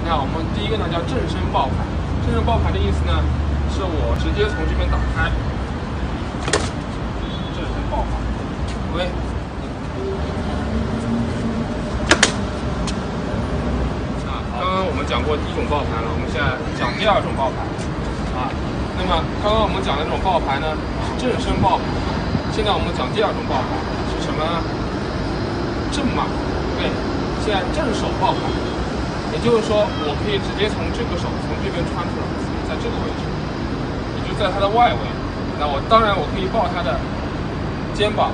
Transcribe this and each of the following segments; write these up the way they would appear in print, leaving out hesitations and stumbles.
看我们第一个呢叫正身抱牌，正身抱牌的意思呢，是我直接从这边打开，正身抱牌。OK。刚刚我们讲过第一种抱牌了，我们现在讲第二种抱牌啊。那么刚刚我们讲的这种抱牌呢是正身抱牌，现在我们讲第二种抱牌是什么呢？正马。对，现在正手抱牌，也就是说我可以直接从这个手从这边穿出来，在这个位置，也就在它的外围。那我当然我可以抱它的肩膀，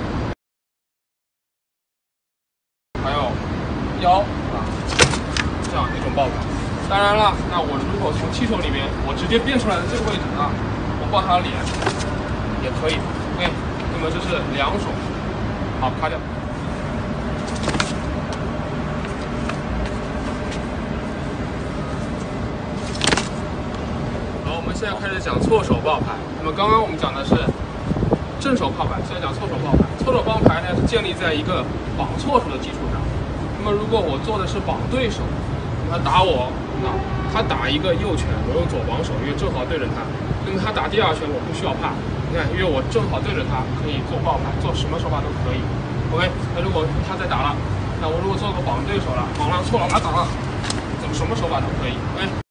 还有腰啊。这样一种抱牌，当然了，那我如果从气手里面我直接变出来的这个位置啊，我抱他的脸也可以。OK， 那么这是两手，好，卡掉。好，我们现在开始讲错手抱牌。那么刚刚我们讲的是正手抱牌，现在讲错手抱牌。错手抱牌呢是建立在一个绑错手的基础上。那么如果我做的是绑对手，他打我啊，他打一个右拳，我用左防守，因为正好对着他。那么他打第二拳，我不需要怕，你看，因为我正好对着他，可以做抱牌，做什么手法都可以。OK， 那如果他再打了，那我如果做个绑对手了，绑了错了，他打了，怎么什么手法都可以。OK。